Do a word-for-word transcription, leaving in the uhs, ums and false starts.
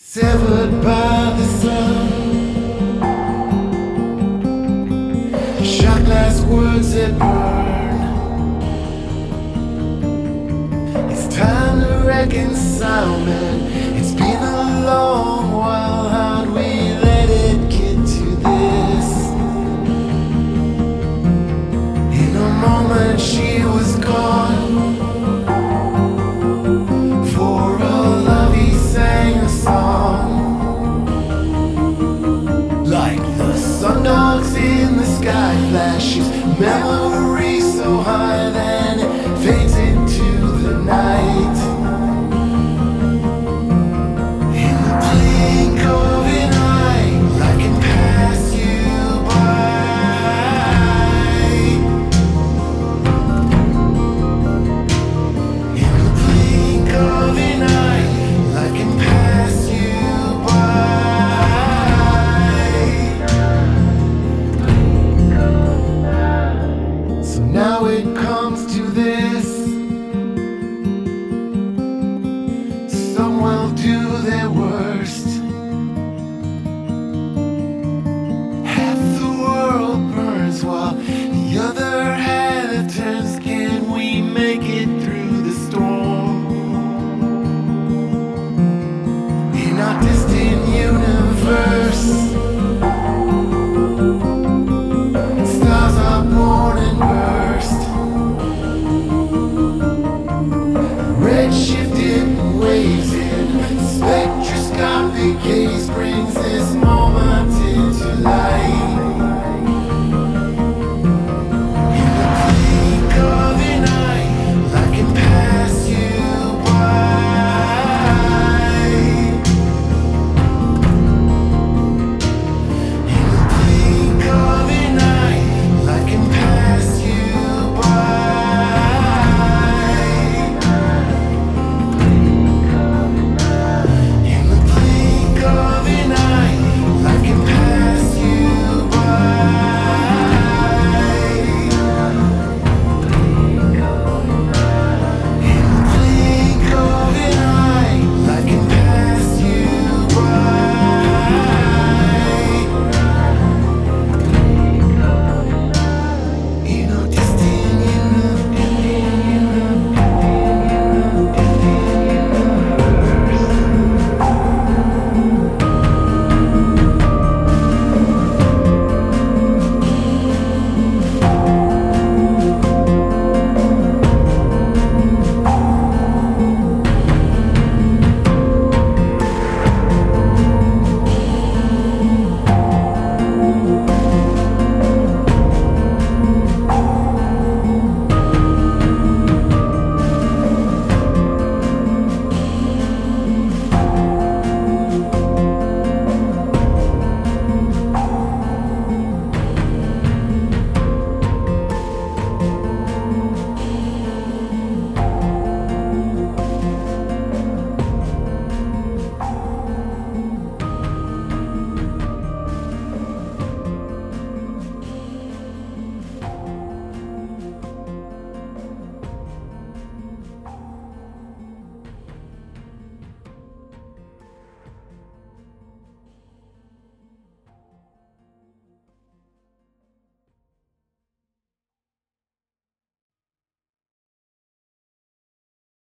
severed by the sun. Shot glass words that burn. It's time to reconcile, man. It's been a long while. How'd we let it get to this? In a moment she was gone. For a love he sang a song, like the sun dogs in the sky flashes. Memory so high that it fades into the night. In the blink of an eye, I can pass you by. In the blink of an eye, I can pass you by. So now it comes to this. Some will do their worst. Half the world burns while the other half turns. Can we make it through the storm? In our distant universe, stars are born and burst. Red shifted waves in spectroscopic